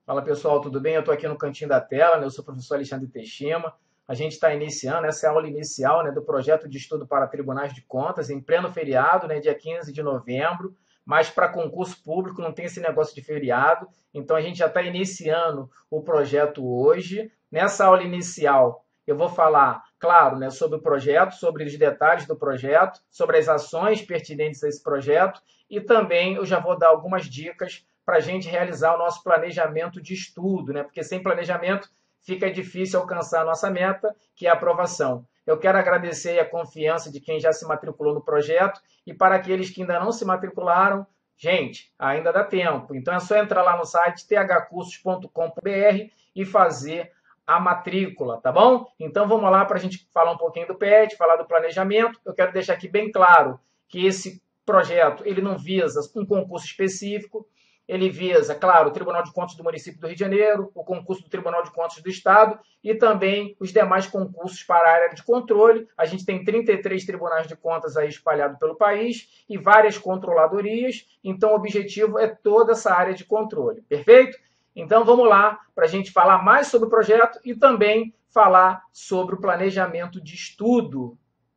Fala pessoal, tudo bem? Eu estou aqui no cantinho da tela, né? Eu sou o professor Alexandre Teixeira. A gente está iniciando, essa é a aula inicial, né, do projeto de estudo para tribunais de contas, em pleno feriado, né, dia 15 de novembro, mas para concurso público não tem esse negócio de feriado, então a gente já está iniciando o projeto hoje. Nessa aula inicial, eu vou falar, claro, né, sobre o projeto, sobre os detalhes do projeto, sobre as ações pertinentes a esse projeto, e também eu já vou dar algumas dicas para a gente realizar o nosso planejamento de estudo, né? Porque sem planejamento fica difícil alcançar a nossa meta, que é a aprovação. Eu quero agradecer a confiança de quem já se matriculou no projeto e para aqueles que ainda não se matricularam, gente, ainda dá tempo. Então é só entrar lá no site thcursos.com.br e fazer a matrícula, tá bom? Então vamos lá para a gente falar um pouquinho do PET, falar do planejamento. Eu quero deixar aqui bem claro que esse projeto ele não visa um concurso específico. Ele visa, claro, o Tribunal de Contas do município do Rio de Janeiro, o concurso do Tribunal de Contas do Estado e também os demais concursos para a área de controle. A gente tem 33 tribunais de contas aí espalhados pelo país e várias controladorias. Então, o objetivo é toda essa área de controle. Perfeito? Então, vamos lá para a gente falar mais sobre o projeto e também falar sobre o planejamento de estudo.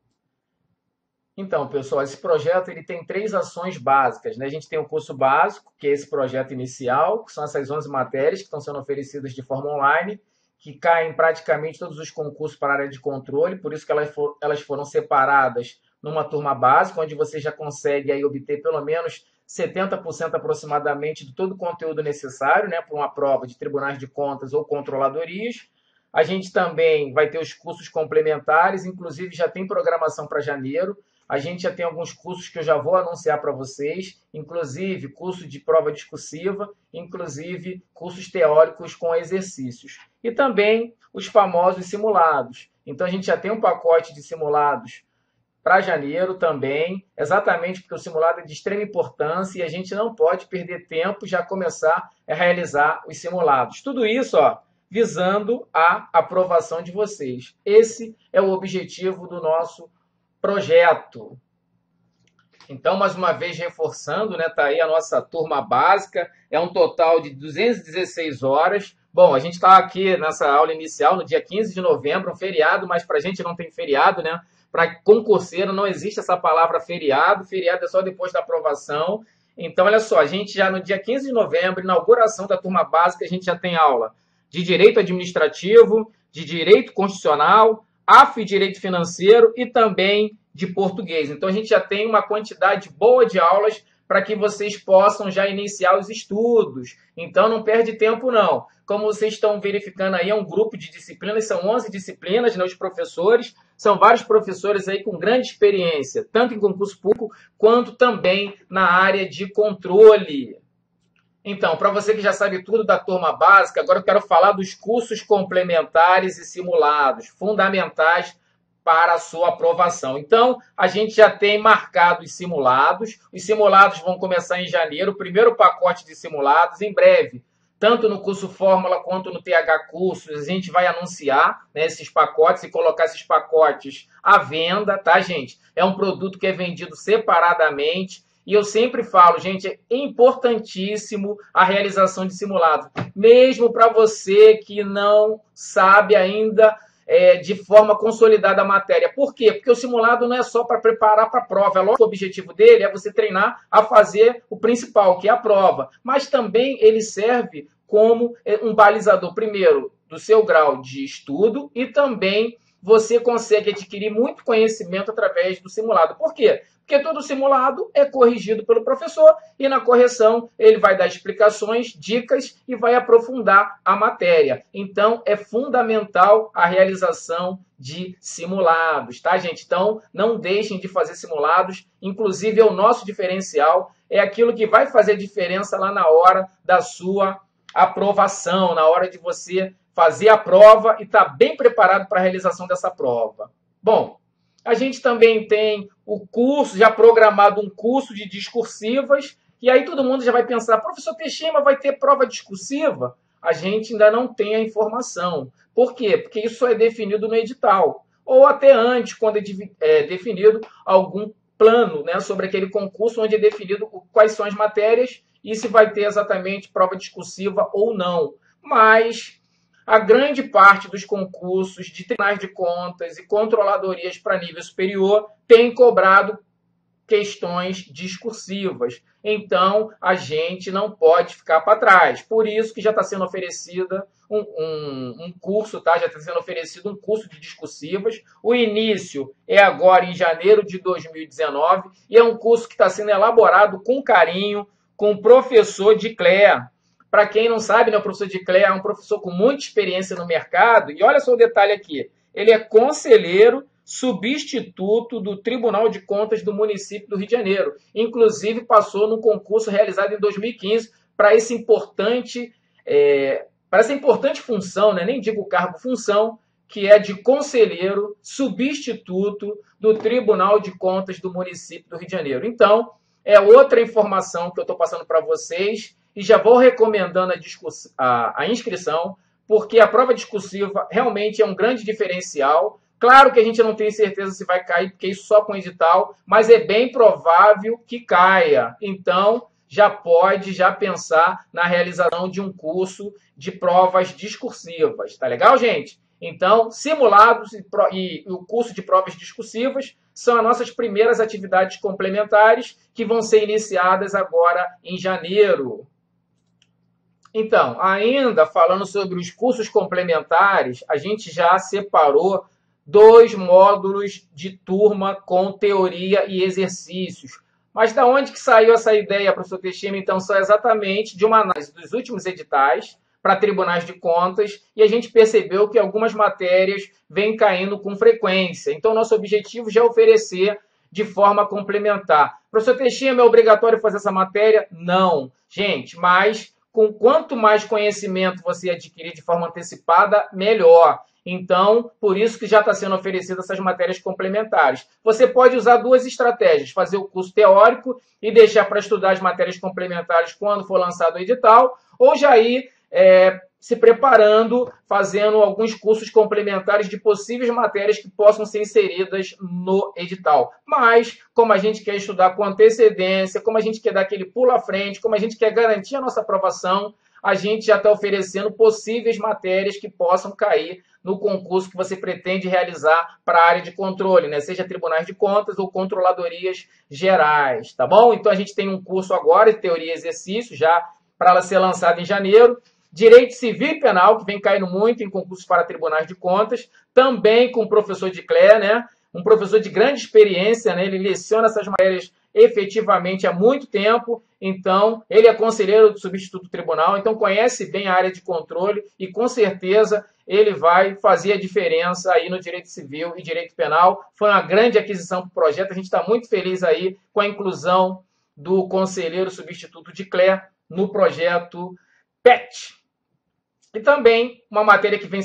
Então, pessoal, esse projeto ele tem 3 ações básicas, né? A gente tem o curso básico, que é esse projeto inicial, que são essas 11 matérias que estão sendo oferecidas de forma online, que caem praticamente todos os concursos para a área de controle, por isso que elas foram separadas numa turma básica, onde você já consegue aí obter pelo menos 70% aproximadamente de todo o conteúdo necessário, né, para uma prova de tribunais de contas ou controladorias. A gente também vai ter os cursos complementares, inclusive já tem programação para janeiro. A gente já tem alguns cursos que eu já vou anunciar para vocês, inclusive curso de prova discursiva, inclusive cursos teóricos com exercícios. E também os famosos simulados. Então a gente já tem um pacote de simulados para janeiro também, exatamente porque o simulado é de extrema importância e a gente não pode perder tempo e já começar a realizar os simulados. Tudo isso, visando a aprovação de vocês. Esse é o objetivo do nosso projeto. Então, mais uma vez, reforçando, né? Tá aí a nossa turma básica, é um total de 216 horas. Bom, a gente está aqui nessa aula inicial no dia 15 de novembro, um feriado, mas para a gente não tem feriado, né? Para concurseiro não existe essa palavra feriado, feriado é só depois da aprovação. Então, olha só, a gente já no dia 15 de novembro, inauguração da turma básica, a gente já tem aula de Direito Administrativo, de Direito Constitucional, AF Direito Financeiro e também de Português. Então, a gente já tem uma quantidade boa de aulas para que vocês possam já iniciar os estudos. Então, não perde tempo, não. Como vocês estão verificando aí, é um grupo de disciplinas, são 11 disciplinas, né, os professores, são vários professores aí com grande experiência, tanto em concurso público, quanto também na área de controle. Então, para você que já sabe tudo da turma básica, agora eu quero falar dos cursos complementares e simulados, fundamentais para a sua aprovação. Então, a gente já tem marcado os simulados. Os simulados vão começar em janeiro, o primeiro pacote de simulados, em breve. Tanto no curso Fórmula quanto no TH Cursos, a gente vai anunciar, né, esses pacotes e colocar esses pacotes à venda, tá, gente? É um produto que é vendido separadamente. E eu sempre falo, gente, é importantíssimo a realização de simulados. Mesmo para você que não sabe ainda de forma consolidada a matéria. Por quê? Porque o simulado não é só para preparar para a prova. É lógico que o objetivo dele é você treinar a fazer o principal, que é a prova. Mas também ele serve como um balizador, primeiro, do seu grau de estudo e também você consegue adquirir muito conhecimento através do simulado. Por quê? Porque todo simulado é corrigido pelo professor e na correção ele vai dar explicações, dicas e vai aprofundar a matéria. Então, é fundamental a realização de simulados, tá, gente? Então, não deixem de fazer simulados. Inclusive, é o nosso diferencial, é aquilo que vai fazer diferença lá na hora da sua aprovação, na hora de você fazer a prova e estar bem preparado para a realização dessa prova. Bom, a gente também tem o curso, já programado um curso de discursivas, e aí todo mundo já vai pensar, professor Teixeira, vai ter prova discursiva? A gente ainda não tem a informação. Por quê? Porque isso é definido no edital, ou até antes, quando é definido algum plano, né, sobre aquele concurso, onde é definido quais são as matérias e se vai ter exatamente prova discursiva ou não. mas a grande parte dos concursos de tribunais de contas e controladorias para nível superior tem cobrado questões discursivas. Então, a gente não pode ficar para trás. Por isso que já está sendo oferecida um curso, tá? Já está sendo oferecido um curso de discursivas. O início é agora em janeiro de 2019 e é um curso que está sendo elaborado com carinho com o professor Dicler. Para quem não sabe, né, o professor Dicler é um professor com muita experiência no mercado. E olha só o detalhe aqui. Ele é conselheiro substituto do Tribunal de Contas do município do Rio de Janeiro. Inclusive, passou num concurso realizado em 2015 para essa importante função, né? Nem digo cargo, função, que é de conselheiro substituto do Tribunal de Contas do município do Rio de Janeiro. Então, é outra informação que eu estou passando para vocês e já vou recomendando a inscrição, porque a prova discursiva realmente é um grande diferencial. Claro que a gente não tem certeza se vai cair, porque isso só com edital, mas é bem provável que caia. Então, já pode pensar na realização de um curso de provas discursivas. Tá legal, gente? Então, simulados e o curso de provas discursivas são as nossas primeiras atividades complementares que vão ser iniciadas agora em janeiro. Então, ainda falando sobre os cursos complementares, a gente já separou 2 módulos de turma com teoria e exercícios. Mas da onde que saiu essa ideia, professor Teixeira? Então, são exatamente de uma análise dos últimos editais para tribunais de contas e a gente percebeu que algumas matérias vêm caindo com frequência. Então, nosso objetivo já é oferecer de forma complementar. Professor Teixeira, é obrigatório fazer essa matéria? Não. Gente, mas quanto mais conhecimento você adquirir de forma antecipada, melhor. Então, por isso que já está sendo oferecidas essas matérias complementares. Você pode usar 2 estratégias, fazer o curso teórico e deixar para estudar as matérias complementares quando for lançado o edital, ou já ir se preparando, fazendo alguns cursos complementares de possíveis matérias que possam ser inseridas no edital. Mas, como a gente quer estudar com antecedência, como a gente quer dar aquele pulo à frente, como a gente quer garantir a nossa aprovação, a gente já está oferecendo possíveis matérias que possam cair no concurso que você pretende realizar para a área de controle, né? Seja tribunais de contas ou controladorias gerais, tá bom? Então, a gente tem um curso agora de teoria e exercício, já para ela ser lançada em janeiro. Direito Civil e Penal, que vem caindo muito em concursos para tribunais de contas, também com o professor Dicler, né? Um professor de grande experiência, né? Ele leciona essas matérias efetivamente há muito tempo, então ele é conselheiro do substituto do tribunal, então conhece bem a área de controle e com certeza ele vai fazer a diferença aí no direito civil e direito penal. Foi uma grande aquisição para o projeto, a gente está muito feliz aí com a inclusão do conselheiro substituto Dicler no projeto PET. E também uma matéria que vem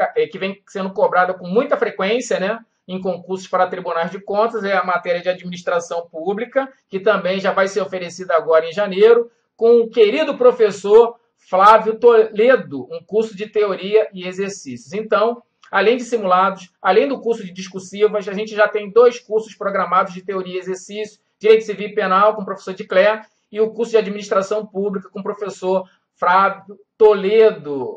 sendo cobrada com muita frequência, né, em concursos para tribunais de contas, é a matéria de administração pública, que também já vai ser oferecida agora em janeiro, com o querido professor Flávio Toledo, um curso de teoria e exercícios. Então, além de simulados, além do curso de discursivas, a gente já tem 2 cursos programados de teoria e exercício, Direito Civil e Penal, com o professor Dicler, e o curso de administração pública, com o professor Flávio Toledo.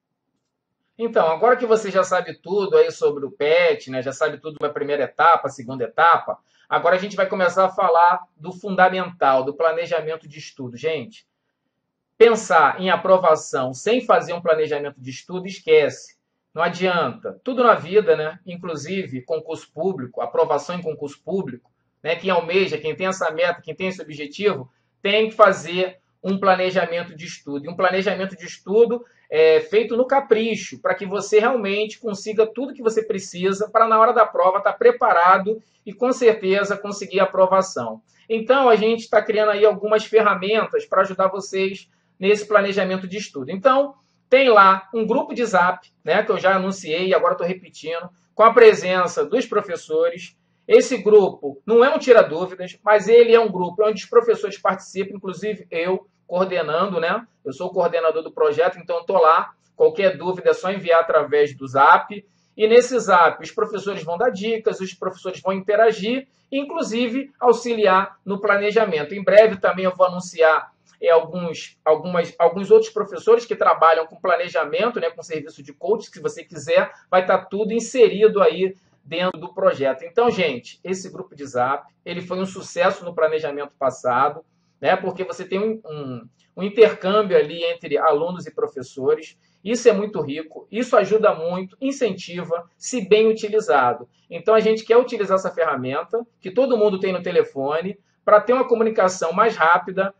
Então, agora que você já sabe tudo aí sobre o PET, né, já sabe tudo da primeira etapa, a segunda etapa, agora a gente vai começar a falar do fundamental, do planejamento de estudo. Gente, pensar em aprovação sem fazer um planejamento de estudo, esquece. Não adianta. Tudo na vida, né, inclusive concurso público, aprovação em concurso público, né, quem almeja, quem tem essa meta, quem tem esse objetivo, tem que fazer um planejamento de estudo. E um planejamento de estudo feito no capricho, para que você realmente consiga tudo que você precisa para, na hora da prova, estar preparado e, com certeza, conseguir a aprovação. Então, a gente está criando aí algumas ferramentas para ajudar vocês nesse planejamento de estudo. Então, tem lá um grupo de Zap, né, que eu já anunciei e agora estou repetindo, com a presença dos professores. Esse grupo não é um tira-dúvidas, mas ele é um grupo onde os professores participam, inclusive eu coordenando, né? Eu sou o coordenador do projeto, então estou lá. Qualquer dúvida é só enviar através do Zap. E nesse Zap, os professores vão dar dicas, os professores vão interagir, inclusive auxiliar no planejamento. Em breve também eu vou anunciar alguns outros professores que trabalham com planejamento, né, com serviço de coach, se você quiser, vai estar tudo inserido aí dentro do projeto. Então, gente, esse grupo de Zap, ele foi um sucesso no planejamento passado, né, porque você tem um intercâmbio ali entre alunos e professores. Isso é muito rico, isso ajuda muito, incentiva, se bem utilizado. Então, a gente quer utilizar essa ferramenta, que todo mundo tem no telefone, para ter uma comunicação mais rápida,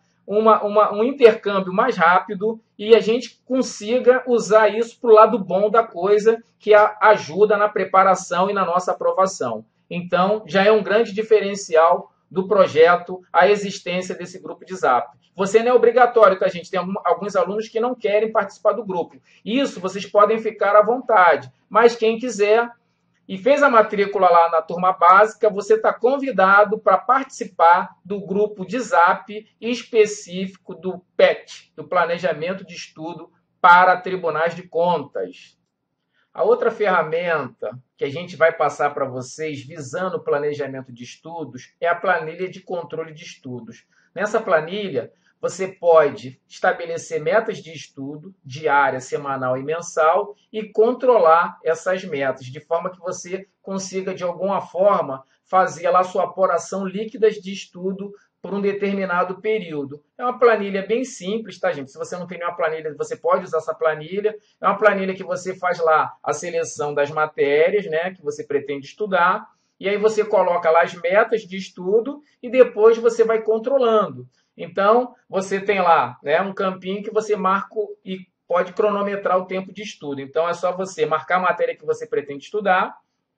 um intercâmbio mais rápido e a gente consiga usar isso para o lado bom da coisa, que ajuda na preparação e na nossa aprovação. Então, já é um grande diferencial do projeto a existência desse grupo de Zap. Você não é obrigatório, tá, gente? Tem alguns alunos que não querem participar do grupo. Isso vocês podem ficar à vontade, mas quem quiser e fez a matrícula lá na turma básica, você está convidado para participar do grupo de Zap específico do PET, do Planejamento de Estudo para Tribunais de Contas. A outra ferramenta que a gente vai passar para vocês visando o planejamento de estudos é a planilha de controle de estudos. Nessa planilha, você pode estabelecer metas de estudo diária, semanal e mensal e controlar essas metas, de forma que você consiga, de alguma forma, fazer lá a sua apuração líquida de estudo por um determinado período. É uma planilha bem simples, tá, gente? Se você não tem nenhuma planilha, você pode usar essa planilha. É uma planilha que você faz lá a seleção das matérias, né, que você pretende estudar, e aí você coloca lá as metas de estudo e depois você vai controlando. Então, você tem lá, né, um campinho que você marca e pode cronometrar o tempo de estudo. Então, é só você marcar a matéria que você pretende estudar,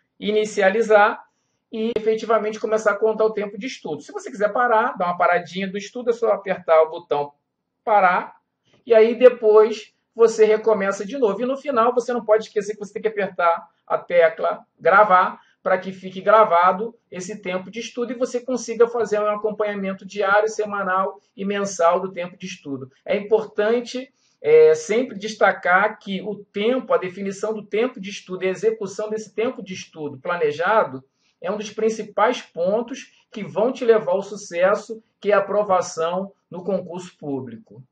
inicializar e efetivamente começar a contar o tempo de estudo. Se você quiser parar, dar uma paradinha do estudo, é só apertar o botão parar e aí depois você recomeça de novo. E no final, você não pode esquecer que você tem que apertar a tecla gravar, para que fique gravado esse tempo de estudo e você consiga fazer um acompanhamento diário, semanal e mensal do tempo de estudo. É importante sempre destacar que o tempo, a definição do tempo de estudo e a execução desse tempo de estudo planejado é um dos principais pontos que vão te levar ao sucesso, que é a aprovação no concurso público.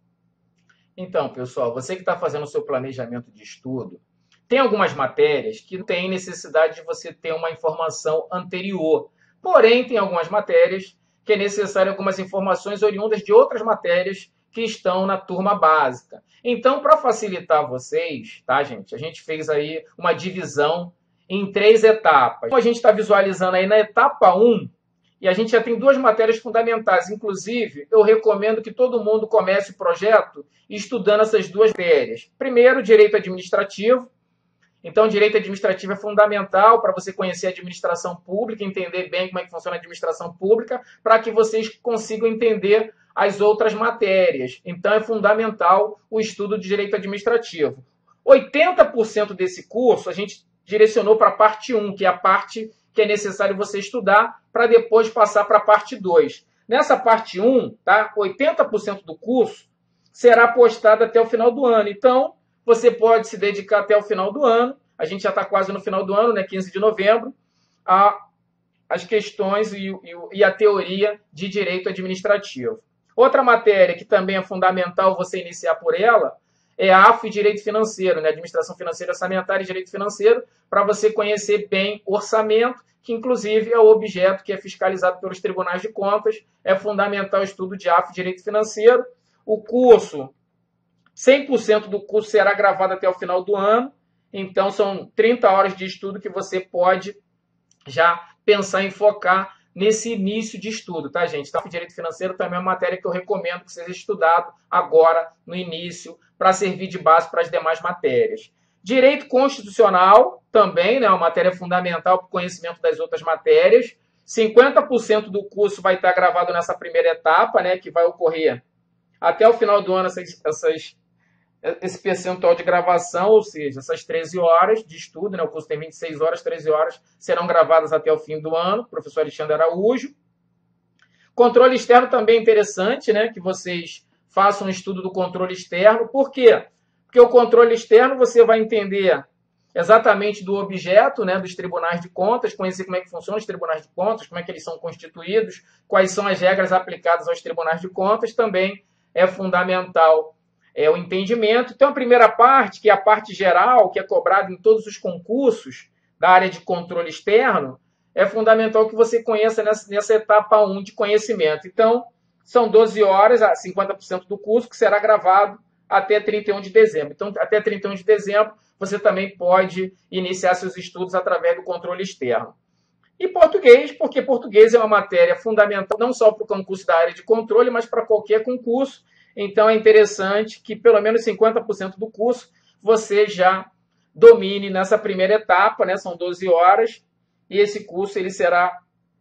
Então, pessoal, você que está fazendo o seu planejamento de estudo, tem algumas matérias que não tem necessidade de você ter uma informação anterior. Porém, tem algumas matérias que é necessário algumas informações oriundas de outras matérias que estão na turma básica. Então, para facilitar vocês, tá, gente? A gente fez aí uma divisão em 3 etapas. Como a gente está visualizando aí na etapa 1, e a gente já tem 2 matérias fundamentais. Inclusive, eu recomendo que todo mundo comece o projeto estudando essas 2 matérias. Primeiro, direito administrativo. Então, direito administrativo é fundamental para você conhecer a administração pública, entender bem como é que funciona a administração pública, para que vocês consigam entender as outras matérias. Então, é fundamental o estudo de direito administrativo. 80% desse curso a gente direcionou para a parte 1, que é a parte que é necessário você estudar, para depois passar para a parte 2. Nessa parte 1, tá? 80% do curso será postado até o final do ano. Então, você pode se dedicar até o final do ano, a gente já está quase no final do ano, né, 15 de novembro, às questões e a teoria de direito administrativo. Outra matéria que também é fundamental você iniciar por ela é a AF e Direito Financeiro, né, Administração Financeira Orçamentária e Direito Financeiro, para você conhecer bem orçamento, que inclusive é o objeto que é fiscalizado pelos tribunais de contas. É fundamental o estudo de AF e Direito Financeiro. O curso 100% do curso será gravado até o final do ano, então são 30 horas de estudo que você pode já pensar em focar nesse início de estudo, tá, gente? Então, o direito financeiro também é uma matéria que eu recomendo que seja estudado agora, no início, para servir de base para as demais matérias. Direito constitucional também, né, uma matéria fundamental para o conhecimento das outras matérias. 50% do curso vai estar gravado nessa primeira etapa, né, que vai ocorrer até o final do ano, esse percentual de gravação, ou seja, essas 13 horas de estudo, né, o curso tem 26 horas, 13 horas serão gravadas até o fim do ano, professor Alexandre Araújo. Controle externo também é interessante, né, que vocês façam um estudo do controle externo. Por quê? Porque o controle externo você vai entender exatamente do objeto, né, dos tribunais de contas, conhecer como é que funcionam os tribunais de contas, como é que eles são constituídos, quais são as regras aplicadas aos tribunais de contas, também é fundamental o entendimento. Então, a primeira parte, que é a parte geral, que é cobrada em todos os concursos da área de controle externo, é fundamental que você conheça nessa etapa 1 de conhecimento. Então, são 12 horas, 50% do curso, que será gravado até 31 de dezembro. Então, até 31 de dezembro, você também pode iniciar seus estudos através do controle externo. E português, porque português é uma matéria fundamental não só para o concurso da área de controle, mas para qualquer concurso. Então, é interessante que pelo menos 50% do curso você já domine nessa primeira etapa, né? São 12 horas, e esse curso ele será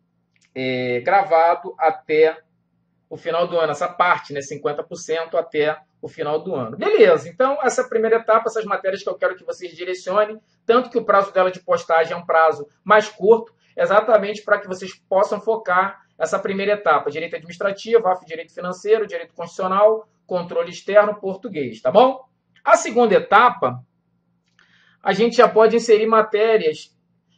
gravado até o final do ano, essa parte, né? 50% até o final do ano. Beleza, então essa primeira etapa, essas matérias que eu quero que vocês direcionem, tanto que o prazo dela de postagem é um prazo mais curto, exatamente para que vocês possam focar essa primeira etapa, direito administrativo, direito financeiro, direito constitucional, controle externo, português, tá bom? A segunda etapa, a gente já pode inserir matérias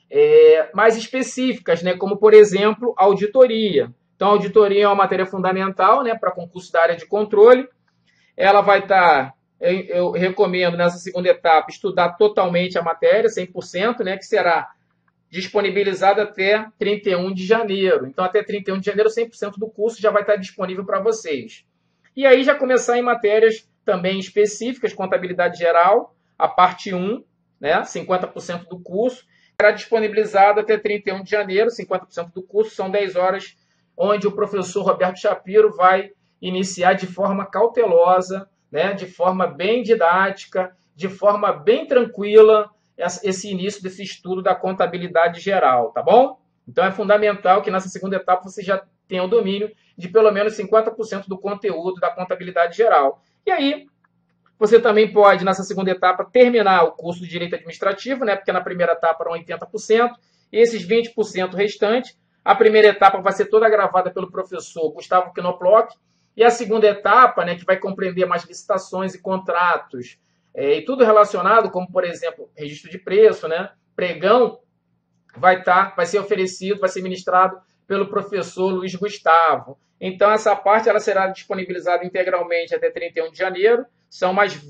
mais específicas, né? Como, por exemplo, auditoria. Então, a auditoria é uma matéria fundamental, né, para concurso da área de controle. Ela vai estar, eu recomendo, nessa segunda etapa, estudar totalmente a matéria, 100%, né, que será disponibilizada até 31 de janeiro. Então, até 31 de janeiro, 100% do curso já vai estar disponível para vocês. E aí já começar em matérias também específicas, contabilidade geral, a parte 1, né, 50% do curso, será disponibilizado até 31 de janeiro, 50% do curso, são 10 horas, onde o professor Roberto Shapiro vai iniciar de forma cautelosa, né, de forma bem didática, de forma bem tranquila, esse início desse estudo da contabilidade geral, tá bom? Então é fundamental que nessa segunda etapa você já tenha o domínio de pelo menos 50% do conteúdo da contabilidade geral. E aí, você também pode, nessa segunda etapa, terminar o curso de Direito Administrativo, né? Porque na primeira etapa eram 80%, e esses 20% restantes, a primeira etapa vai ser toda gravada pelo professor Gustavo Knoploch, e a segunda etapa, né, que vai compreender mais licitações e contratos, e tudo relacionado, como, por exemplo, registro de preço, né? Pregão, vai ser oferecido, vai ser ministrado pelo professor Luiz Gustavo. Então, essa parte ela será disponibilizada integralmente até 31 de janeiro. São mais...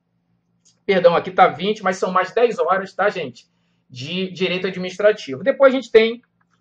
Perdão, aqui está 20, mas são mais 10 horas, tá, gente? De direito administrativo. Depois a gente tem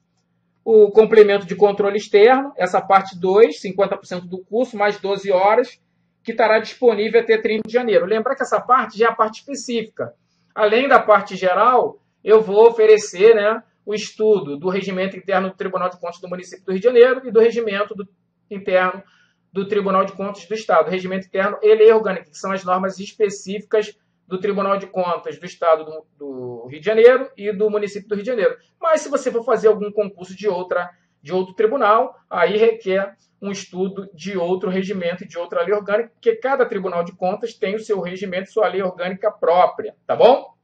o complemento de controle externo, essa parte 2, 50% do curso, mais 12 horas, que estará disponível até 30 de janeiro. Lembra que essa parte já é a parte específica. Além da parte geral, eu vou oferecer, né, o estudo do regimento interno do Tribunal de Contas do município do Rio de Janeiro e do regimento interno do Tribunal de Contas do Estado. O regimento interno e lei orgânica, que são as normas específicas do Tribunal de Contas do Estado do Rio de Janeiro e do município do Rio de Janeiro. Mas se você for fazer algum concurso de outro tribunal, aí requer um estudo de outro regimento e de outra lei orgânica, porque cada Tribunal de Contas tem o seu regimento, sua lei orgânica própria, tá bom?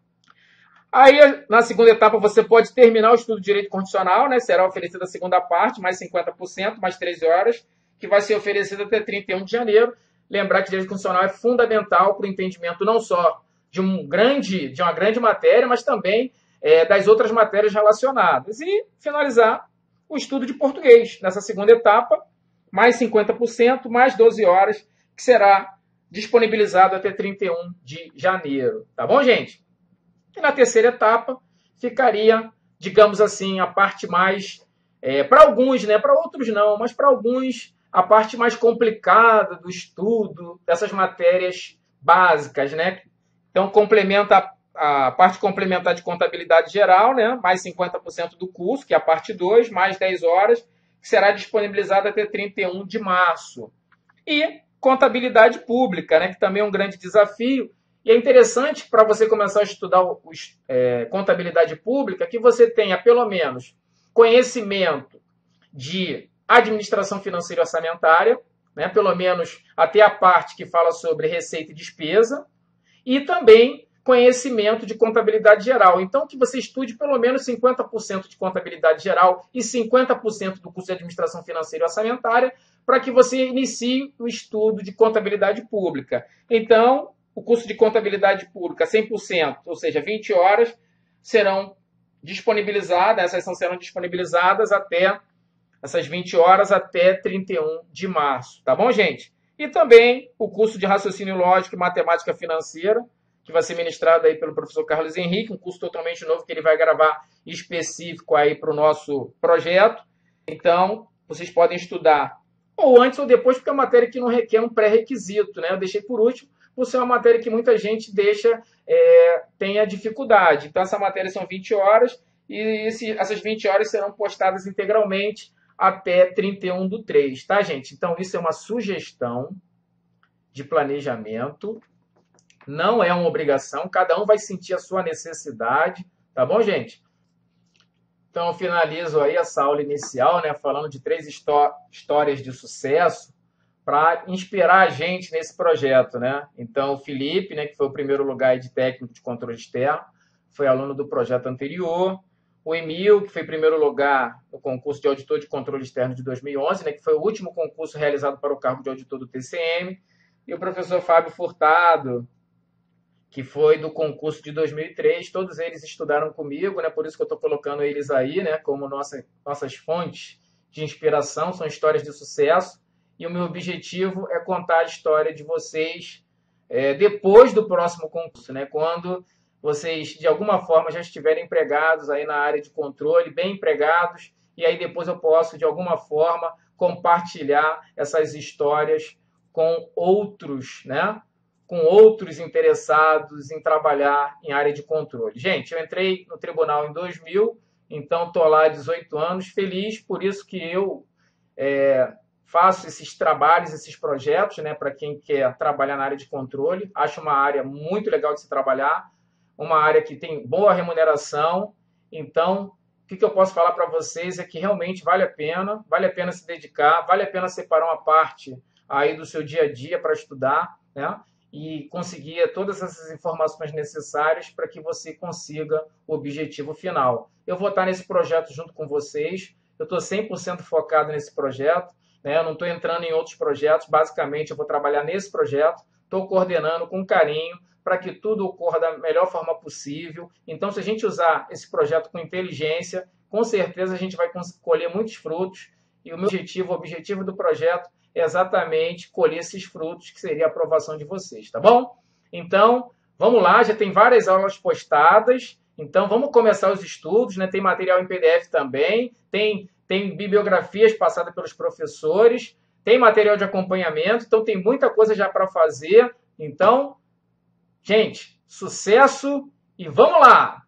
Aí, na segunda etapa, você pode terminar o estudo de direito constitucional, né? Será oferecida a segunda parte, mais 50%, mais 13 horas, que vai ser oferecida até 31 de janeiro. Lembrar que direito constitucional é fundamental para o entendimento não só de uma grande matéria, mas também das outras matérias relacionadas. E finalizar o estudo de português, nessa segunda etapa, mais 50%, mais 12 horas, que será disponibilizado até 31 de janeiro. Tá bom, gente? E na terceira etapa, ficaria, digamos assim, a parte mais, para alguns, né? Para outros não, mas para alguns, a parte mais complicada do estudo dessas matérias básicas, né? Então, complementa a parte complementar de contabilidade geral, né? Mais 50% do curso, que é a parte 2, mais 10 horas, que será disponibilizada até 31 de março. E contabilidade pública, né? Que também é um grande desafio. E é interessante para você começar a estudar contabilidade pública que você tenha, pelo menos, conhecimento de administração financeira e orçamentária, né? Pelo menos até a parte que fala sobre receita e despesa, e também conhecimento de contabilidade geral. Então, que você estude pelo menos 50% de contabilidade geral e 50% do curso de administração financeira e orçamentária para que você inicie o estudo de contabilidade pública. Então, o curso de contabilidade pública 100%, ou seja, 20 horas, serão disponibilizadas, essas serão disponibilizadas até essas 20 horas até 31 de março. Tá bom, gente? E também o curso de Raciocínio Lógico e Matemática Financeira, que vai ser ministrado aí pelo professor Carlos Henrique, um curso totalmente novo que ele vai gravar específico aí para o nosso projeto. Então, vocês podem estudar ou antes ou depois, porque é uma matéria que não requer um pré-requisito, né? Eu deixei por último, por ser uma matéria que muita gente tenha dificuldade. Então, essa matéria são 20 horas e essas 20 horas serão postadas integralmente até 31/3, tá, gente? Então, isso é uma sugestão de planejamento, não é uma obrigação, cada um vai sentir a sua necessidade, tá bom, gente? Então, eu finalizo aí essa aula inicial, né, falando de 3 histórias de sucesso para inspirar a gente nesse projeto, né? Então, o Felipe, né, que foi o primeiro lugar de técnico de controle externo, foi aluno do projeto anterior. O Emil, que foi primeiro lugar no concurso de auditor de controle externo de 2011, né, que foi o último concurso realizado para o cargo de auditor do TCM. E o professor Fábio Furtado, que foi do concurso de 2003. Todos eles estudaram comigo, né, por isso que eu estou colocando eles aí, né, como nossas fontes de inspiração, são histórias de sucesso. E o meu objetivo é contar a história de vocês depois do próximo concurso, né, quando vocês, de alguma forma, já estiverem empregados aí na área de controle, bem empregados, e aí depois eu posso, de alguma forma, compartilhar essas histórias com outros, né? Com outros interessados em trabalhar em área de controle. Gente, eu entrei no tribunal em 2000, então estou lá há 18 anos, feliz, por isso que eu faço esses trabalhos, esses projetos, né, para quem quer trabalhar na área de controle. Acho uma área muito legal de se trabalhar, uma área que tem boa remuneração. Então, o que eu posso falar para vocês é que realmente vale a pena se dedicar, vale a pena separar uma parte aí do seu dia a dia para estudar, né? E conseguir todas essas informações necessárias para que você consiga o objetivo final. Eu vou estar nesse projeto junto com vocês, eu estou 100% focado nesse projeto, né? Eu não estou entrando em outros projetos, basicamente eu vou trabalhar nesse projeto, estou coordenando com carinho para que tudo ocorra da melhor forma possível. Então, se a gente usar esse projeto com inteligência, com certeza a gente vai colher muitos frutos. E o objetivo do projeto é exatamente colher esses frutos, que seria a aprovação de vocês, tá bom? Então, vamos lá, já tem várias aulas postadas, então vamos começar os estudos, né? Tem material em PDF também, tem bibliografias passadas pelos professores, tem material de acompanhamento, então tem muita coisa já para fazer. Então, gente, sucesso e vamos lá!